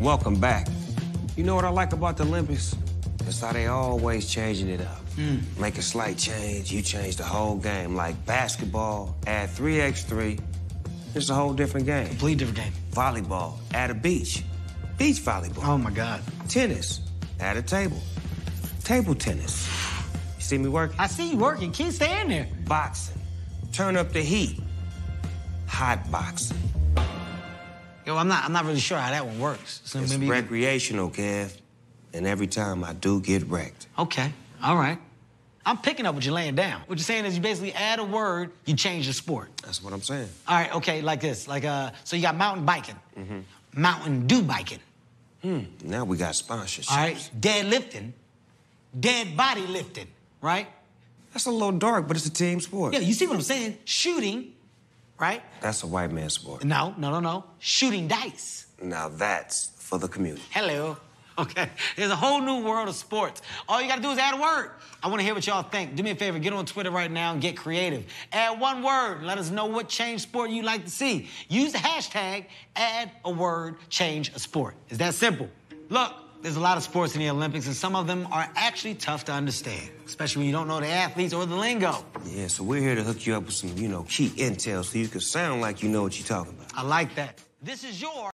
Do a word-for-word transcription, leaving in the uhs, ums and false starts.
Welcome back. You know what I like about the Olympics? It's how they always changing it up. Mm. Make a slight change, you change the whole game. Like basketball, add three by three. It's a whole different game. Complete different game. Volleyball, add a beach. Beach volleyball. Oh, my God. Tennis, add a table. Table tennis. You see me working? I see you working. Keep staying there. Boxing. Turn up the heat. Hot boxing. Yo, I'm not, I'm not really sure how that one works. So It's maybe recreational, Kev. And every time I do get wrecked. Okay, all right. I'm picking up what you're laying down. What you're saying is you basically add a word, you change the sport. That's what I'm saying. All right, okay, like this. Like, uh, so you got mountain biking. Mm-hmm. Mountain dew biking. Hmm, now we got sponsorships. All right, deadlifting. Dead body lifting, right? That's a little dark, but it's a team sport. Yeah, you see what I'm saying? Shooting, right? That's a white man sport. No, no, no, no. Shooting dice. Now that's for the community. Hello. Okay, there's a whole new world of sports. All you gotta do is add a word. I wanna hear what y'all think. Do me a favor, get on Twitter right now and get creative. Add one word, let us know what change sport you'd like to see. Use the hashtag, add a word, change a sport. It's that simple. Look, there's a lot of sports in the Olympics, and some of them are actually tough to understand, especially when you don't know the athletes or the lingo. Yeah, so we're here to hook you up with some, you know, key intel so you can sound like you know what you're talking about. I like that. This is your